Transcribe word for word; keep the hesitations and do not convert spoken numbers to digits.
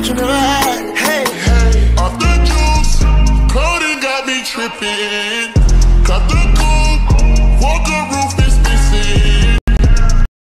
that you never had. Hey, hey, off the juice, codeine got me tripping. Cut the cool.